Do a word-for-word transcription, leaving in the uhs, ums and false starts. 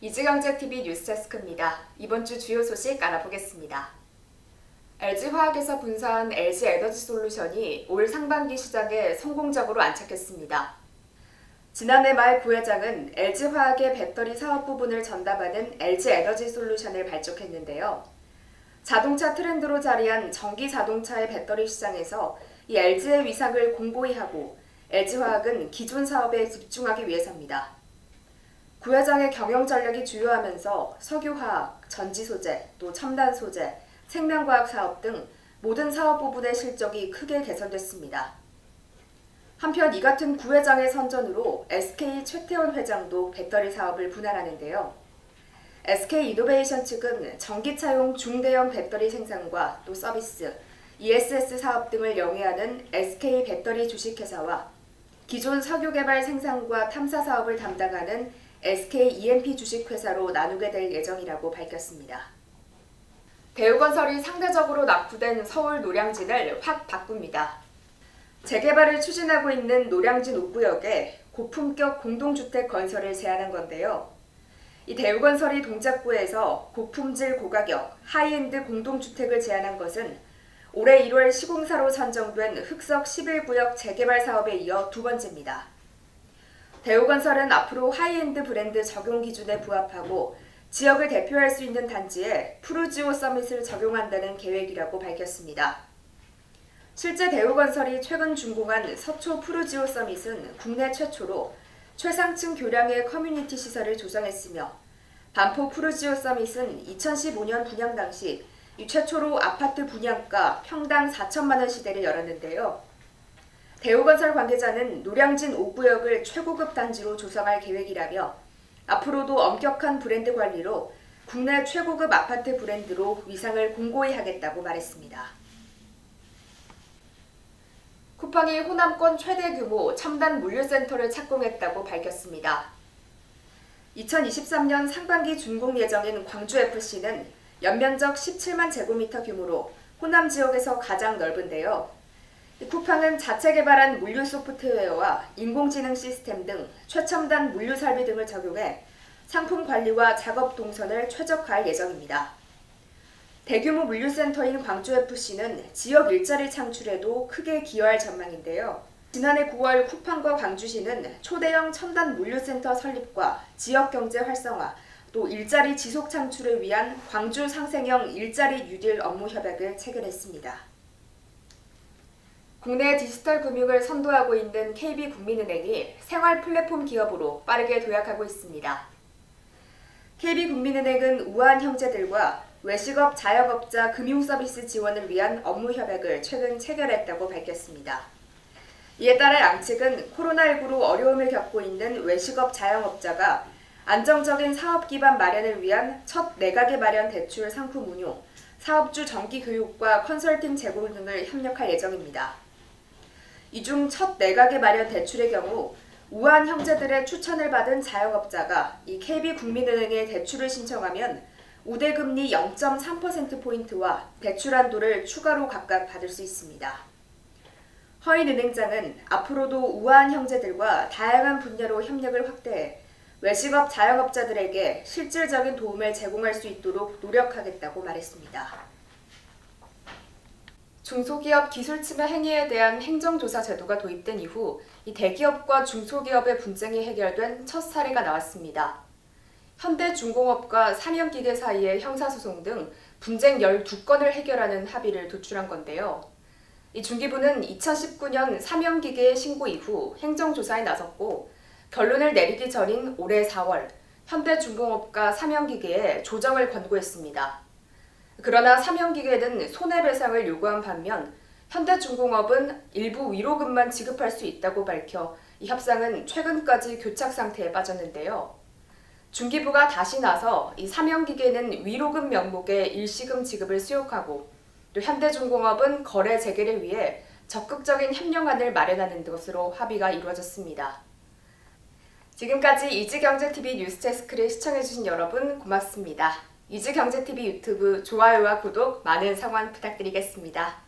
이지경제티비 뉴스데스크입니다. 이번 주 주요 소식 알아보겠습니다. 엘지화학에서 분사한 엘지에너지솔루션이 올 상반기 시장에 성공적으로 안착했습니다. 지난해 말 구회장은 엘지화학의 배터리 사업 부분을 전담하는 엘지에너지솔루션을 발족했는데요. 자동차 트렌드로 자리한 전기 자동차의 배터리 시장에서 이 엘지의 위상을 공고히 하고 엘지화학은 기존 사업에 집중하기 위해서입니다. 구회장의 경영 전략이 주요하면서 석유화학, 전지소재, 또 첨단 소재, 생명과학 사업 등 모든 사업 부분의 실적이 크게 개선됐습니다. 한편 이 같은 구회장의 선전으로 에스케이 최태원 회장도 배터리 사업을 분할하는데요. 에스케이이노베이션 측은 전기차용 중대형 배터리 생산과 또 서비스, 이에스에스 사업 등을 영위하는 에스케이 배터리 주식회사와 기존 석유개발 생산과 탐사 사업을 담당하는 에스케이이엠피 주식회사로 나누게 될 예정이라고 밝혔습니다. 대우건설이 상대적으로 낙후된 서울 노량진을 확 바꿉니다. 재개발을 추진하고 있는 노량진 옥구역에 고품격 공동주택 건설을 제안한 건데요. 이 대우건설이 동작구에서 고품질 고가격 하이엔드 공동주택을 제안한 것은 올해 일월 시공사로 선정된 흑석 십일 구역 재개발 사업에 이어 두 번째입니다. 대우건설은 앞으로 하이엔드 브랜드 적용 기준에 부합하고 지역을 대표할 수 있는 단지에 푸르지오 서밋을 적용한다는 계획이라고 밝혔습니다. 실제 대우건설이 최근 준공한 서초 푸르지오 서밋은 국내 최초로 최상층 교량의 커뮤니티 시설을 조성했으며 반포 푸르지오 서밋은 이천십오 년 분양 당시 최초로 아파트 분양가 평당 사천만 원 시대를 열었는데요. 대우건설 관계자는 노량진 옥구역을 최고급 단지로 조성할 계획이라며 앞으로도 엄격한 브랜드 관리로 국내 최고급 아파트 브랜드로 위상을 공고히 하겠다고 말했습니다. 쿠팡이 호남권 최대 규모 첨단 물류센터를 착공했다고 밝혔습니다. 이천이십삼 년 상반기 준공 예정인 광주에프씨는 연면적 십칠만 제곱미터 규모로 호남 지역에서 가장 넓은데요. 쿠팡은 자체 개발한 물류 소프트웨어와 인공지능 시스템 등 최첨단 물류 설비 등을 적용해 상품 관리와 작업 동선을 최적화할 예정입니다. 대규모 물류센터인 광주에프씨는 지역 일자리 창출에도 크게 기여할 전망인데요. 지난해 구월 쿠팡과 광주시는 초대형 첨단 물류센터 설립과 지역경제 활성화, 또 일자리 지속 창출을 위한 광주 상생형 일자리 뉴딜 업무 협약을 체결했습니다. 국내 디지털 금융을 선도하고 있는 케이비국민은행이 생활 플랫폼 기업으로 빠르게 도약하고 있습니다. 케이비국민은행은 우한 형제들과 외식업 자영업자 금융서비스 지원을 위한 업무 협약을 최근 체결했다고 밝혔습니다. 이에 따라 양측은 코로나십구로 어려움을 겪고 있는 외식업 자영업자가 안정적인 사업 기반 마련을 위한 첫 내각의 마련 대출 상품 운용, 사업주 정기 교육과 컨설팅 제공 등을 협력할 예정입니다. 이 중 첫 내각의 마련 대출의 경우 우한 형제들의 추천을 받은 자영업자가 이 케이비국민은행에 대출을 신청하면 우대금리 영 점 삼 퍼센트포인트와 대출 한도를 추가로 각각 받을 수 있습니다. 허인은행장은 앞으로도 우한 형제들과 다양한 분야로 협력을 확대해 외식업 자영업자들에게 실질적인 도움을 제공할 수 있도록 노력하겠다고 말했습니다. 중소기업 기술침해 행위에 대한 행정조사 제도가 도입된 이후 이 대기업과 중소기업의 분쟁이 해결된 첫 사례가 나왔습니다. 현대중공업과 삼형기계 사이의 형사소송 등 분쟁 열두 건을 해결하는 합의를 도출한 건데요. 이 중기부는 이천십구 년 삼형기계의 신고 이후 행정조사에 나섰고 결론을 내리기 전인 올해 사월 현대중공업과 삼형기계에 조정을 권고했습니다. 그러나 삼형기계는 손해배상을 요구한 반면 현대중공업은 일부 위로금만 지급할 수 있다고 밝혀 이 협상은 최근까지 교착 상태에 빠졌는데요. 중기부가 다시 나서 이 삼형기계는 위로금 명목의 일시금 지급을 수용하고 또 현대중공업은 거래 재개를 위해 적극적인 협력안을 마련하는 것으로 합의가 이루어졌습니다. 지금까지 이지경제티비 뉴스데스크를 시청해주신 여러분 고맙습니다. 이지경제티비 유튜브 좋아요와 구독 많은 성원 부탁드리겠습니다.